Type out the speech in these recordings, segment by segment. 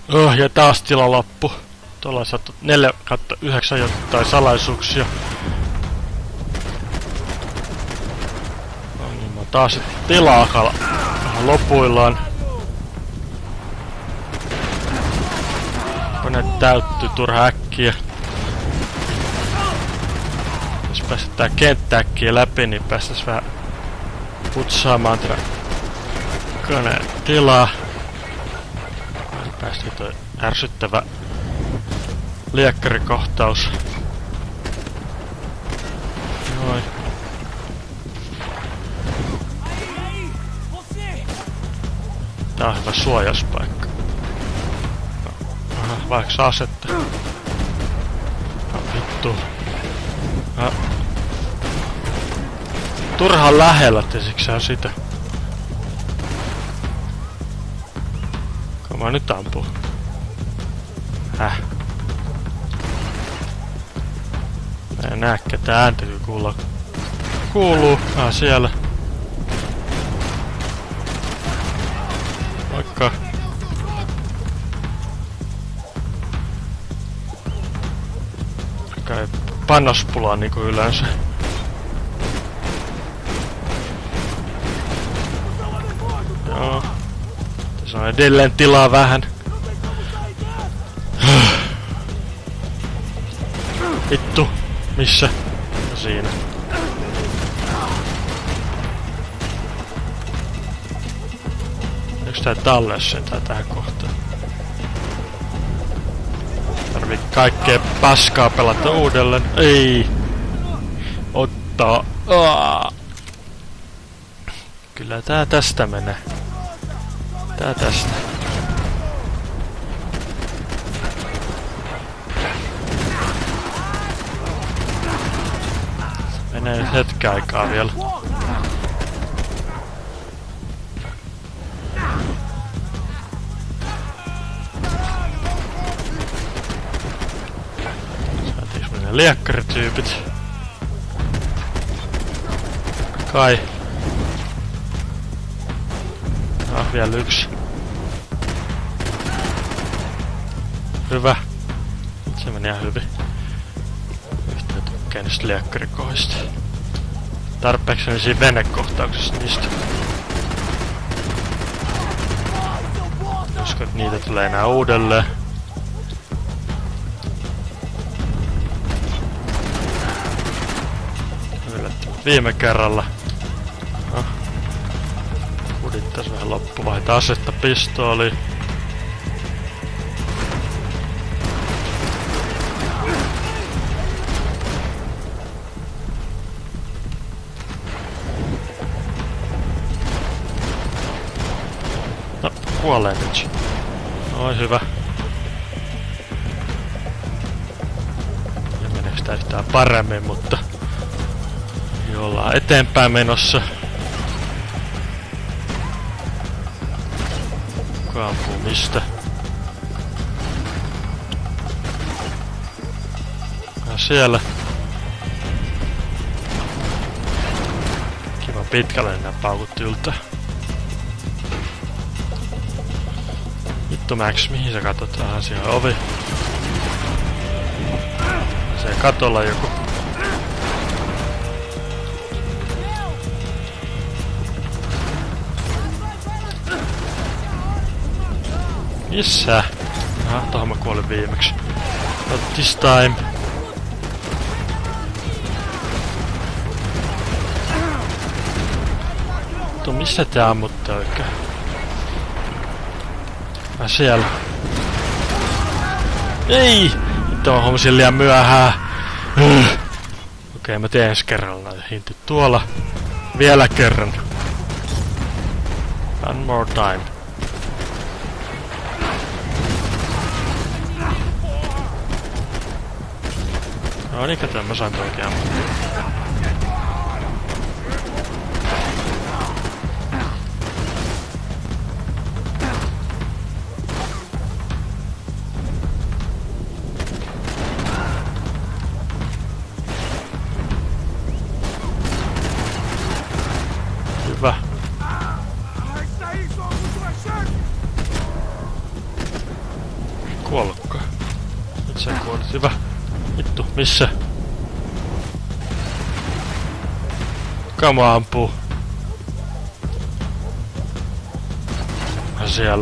Ja taas tila loppu. Tuolla saattu 4/9 jotain salaisuuksia. No niin, mä taas tilaa alkaa lopuillaan. Kone täyttyy turha äkkiä. Jos päästetään kenttä äkkiä läpi, niin päästäis vähän putsaamaan tätä koneen tilaa. Päästiin toi ärsyttävä liekkarikohtaus. Noin. Tää on hyvä suojauspaikka. Aha, vaikka asetta. Vittu. Turhaan lähellä, tiesiksä sitä. Mä nyt ampuu. Mä en näe ketään ääntä, kun kuuluu. Siellä. Moikka. Kai panospulaa niinku yleensä. Joo. Tässä on edelleen tilaa vähän. Vittu. Missä? Siinä. Eiks tää talles sentään tähän kohtaan? Tarvii kaikkea paskaa pelata uudelleen. Ei! Ottaa. Kyllä tää tästä menee. Tää tästä. Menee hetken aikaa vielä. Saatiinko mennä liekkarityypit? Kai. Vielä yksi. Hyvä. Se meni ihan hyvin. Yhtään tykkään niistä liekkarikohdista. Tarpeeksi on siinä venekohtauksessa niistä. Uskon, että niitä tulee enää uudelleen. Yllättävät viime kerralla. No. Kudittais vähän loppuvaiheita asetta pistooliin. No, kuolee nyt. Noin hyvä. Ja meneekö tää yhtään paremmin, mutta ollaan eteenpäin menossa. Kuka ampuu mistä? Siellä. Kiva pitkälle nää paukut yltää. Vittu Max, mihin sä katot? Aha, siellä on ovi. Se katolla joku. Missä? Aha, tohon mä kuolin viimeksi. Not this time. Tuo missä te ammutte oikein? Siellä. Ei! Nyt on hommasin liian myöhään. Okei, mä teen ensi kerralla näitä hintit tuolla. Vielä kerran. One more time. No niin, kato, mä sain oikein ammuttua. Hyvä. kuollutkaan. Nyt sä kuolit. Hyvä. Vittu, missä? Kuka mua ampuu? Siellä.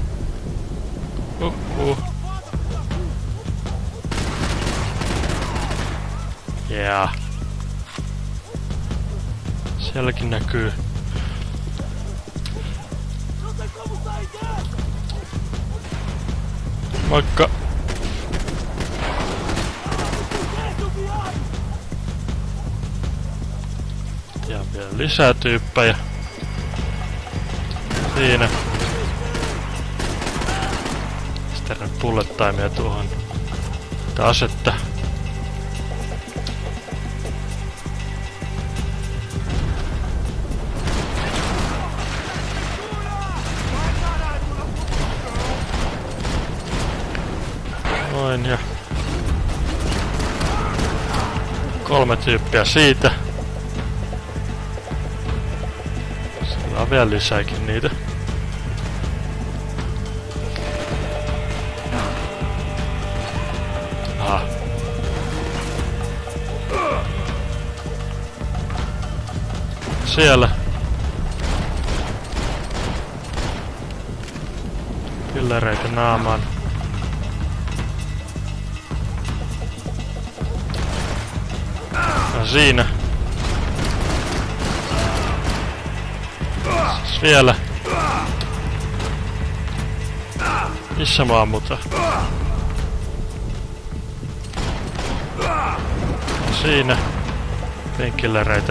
Jaa. Sielläkin näkyy. Moikka. Ja vielä lisää tyyppejä. Siinä. Sitten bullet timea tuohon. Tää asetta. Noin ja 3 tyyppiä siitä. Sillä on vielä lisääkin niitä. Aha. Siellä. Pillereitä naamaan. Ja siinä. Siis vielä. Missä mä ammutaan? Ja siinä. Penkillereitä.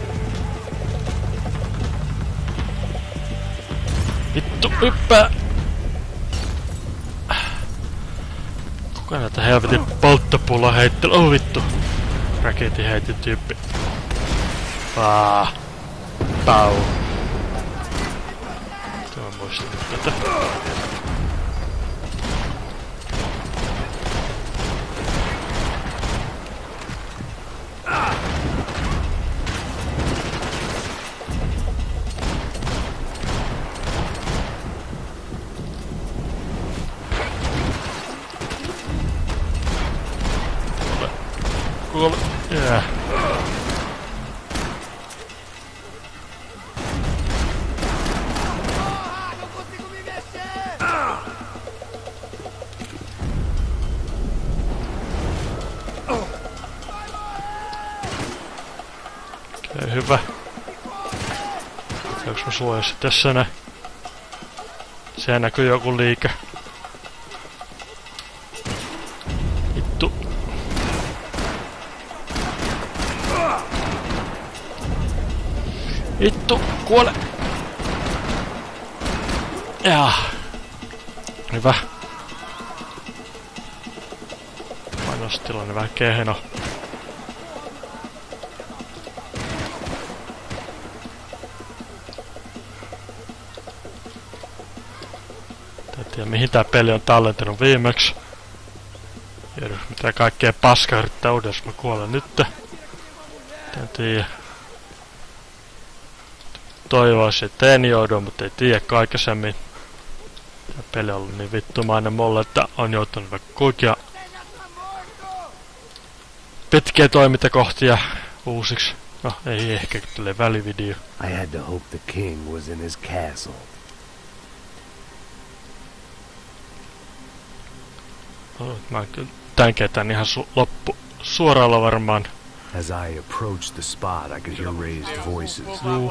Vittu, hyppää! Kuka näitä helvetin polttopulla heittely? Oh vittu! Raketin heitin tyyppi. Pau. Tuo muistin tätä. Kuole. Yeah. Okei, hyvä. Saanko mä suojassa tässä näin? Siellä näkyy joku liike. Vittu. Vittu, kuole! Jaa. Hyvä. Painostilanne vähän kehno. En tiedä mihin tää peli on tallentanut viimeksi. Tiedä mitä kaikkea paskaa yrittää uudessa mä kuolen nyt. En tiedä. Toivoisin, että en joudu, mutta ei tiedä aikaisemmin. Tämä peli on ollut niin vittumainen mulle, että on joutunut vaikka kuinka pitkiä toimintakohtia uusiksi. No, ei ehkä tulee välivideo. I had to hope the king was in his castle. Mä kyllä tän ketään ihan loppu suoralla varmaan. As I approached the spot, I could hear raised voices.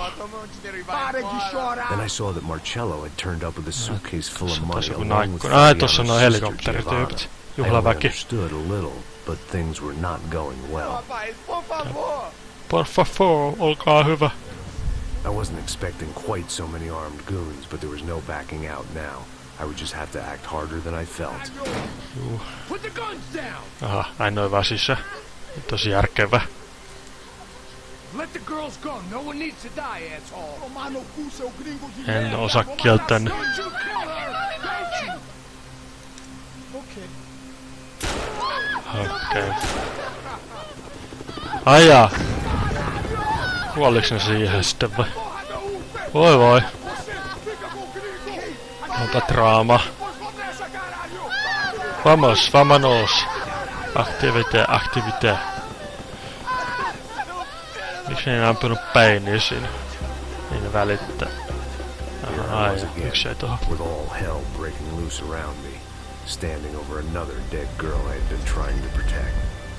Then I saw that Marcello had turned up with a suitcase full of money along with tossa on helikopterityypit. Juhlaväki. Understood a little, but things were not going well. Por favor, olkaa hyvä. I wasn't expecting quite so many armed goons, but there was no backing out now. I would just have to act harder than I felt. Put the guns down. Aha, näin noin vaan sisään. Tosi järkevä. Let the girls go. No one needs to die, asshole. En osaa kieltää ne. Okei. Ajaa! Kuoliks ne siihen sitten vai? Voi voi. Onpa draama. Vamos, vamonos. Aktivite. Miksi ne ampunut peiniä siinä? Ei ne välittää. Aha, ja yksi ei tohon. With all hell breaking loose around me, standing over another dead girl I had been trying to protect.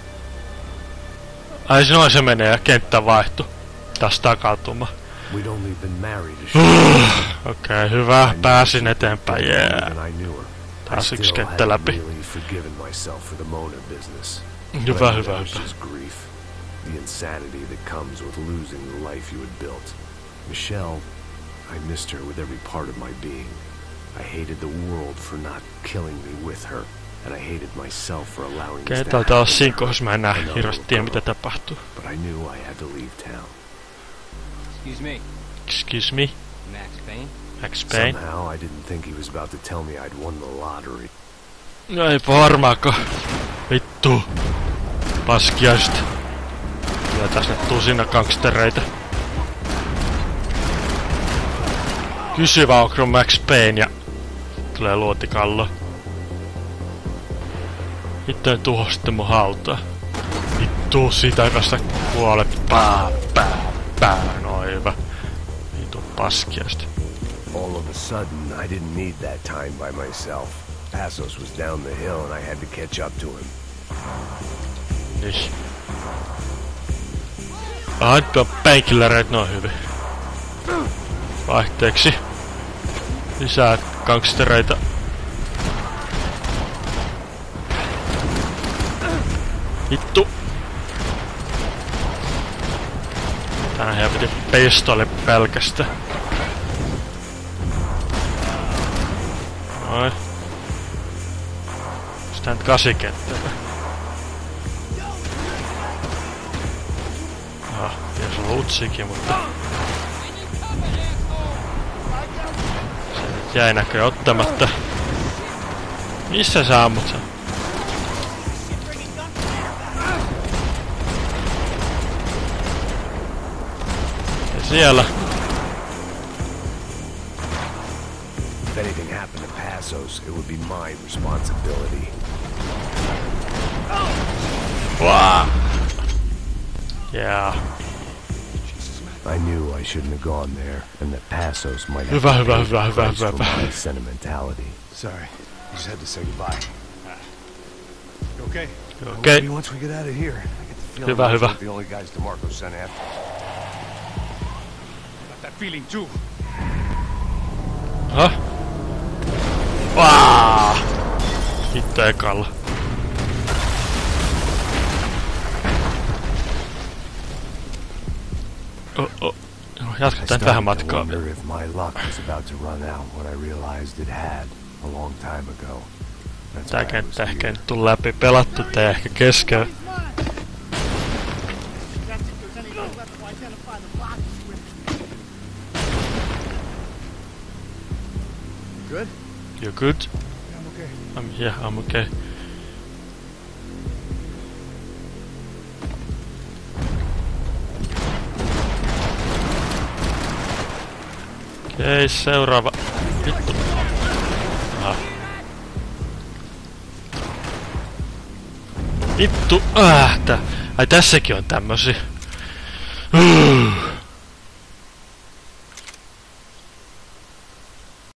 Ai noin se menee ja kenttä vaihtu. Taas takautuma. We'd only been married a short Okei, hyvä. Pääsin eteenpäin. time Yeah. than I knew her. Taas I yksi still kenttä hadn't läpi. really forgiven myself for the Mona business. Hyvä, But hyvä, that was hyvä. just grief. The insanity that comes with losing the life you had built. Michelle, I missed her with every part of my being. I hated the world for not killing me with her, and I hated myself for allowing this to Taitaa happen. olla sinkohos, mä en näe hirveästi tiedä mitä tapahtuu. But I knew I had to leave town. Excuse me, Excuse me, Max Payne? Max Payne. Somehow I didn't think he was about to tell me I'd won the lottery. No ei varmaanko. Vittu. Paskiaista. Kyllä tässä nyt tusina gangstereita. Kysy vaan onko Max Payne ja tulee luotikallo. Vittu ei tuho sitten mun hautaa. Vittu siitä ei päästä kuole. Pää. No hyvä. Vittu paskiaista. All of a sudden, I didn't need that time by myself. Passos was down the hill and I had to catch up to him. Niin. Nyt on painkillereitä noin hyvin. Vaihteeksi. Lisää gangstereita. Vittu. Tää helvetin pistoli pelkästä. Noin. Sitä nyt 8 kenttää. Ties on utsikin, mutta... Se nyt jäi näköjään ottamatta. Missä sä ammut sen? Ja siellä. If anything happened to Passos, it would be my responsibility. Wow. Yeah. I knew I shouldn't have gone there, and that Passos might have Hyvä, to hyvä, pay hyvä, the hyvä, price hyvä. for my sentimentality. Sorry. Just had to say goodbye. You okay? Okei. Maybe once we get out of here, I get the feeling Hyvä, we're hyvä. not the only guys DeMarco sent after. Got that feeling too. Huh? Vaa! Hitto ekalla. Oh. Jatketaan vähän matkaa. wonder if my luck was about to run out when I realized it had a long time ago. That's Tää why I was kenttä ehkä here. nyt tuu läpi pelattu, tää ehkä kesken. Good? You good? Yeah, I'm okay. I'm okay. Okei, seuraava. Vittu. Aha. Vittu. Ai tässäkin on tämmösiä.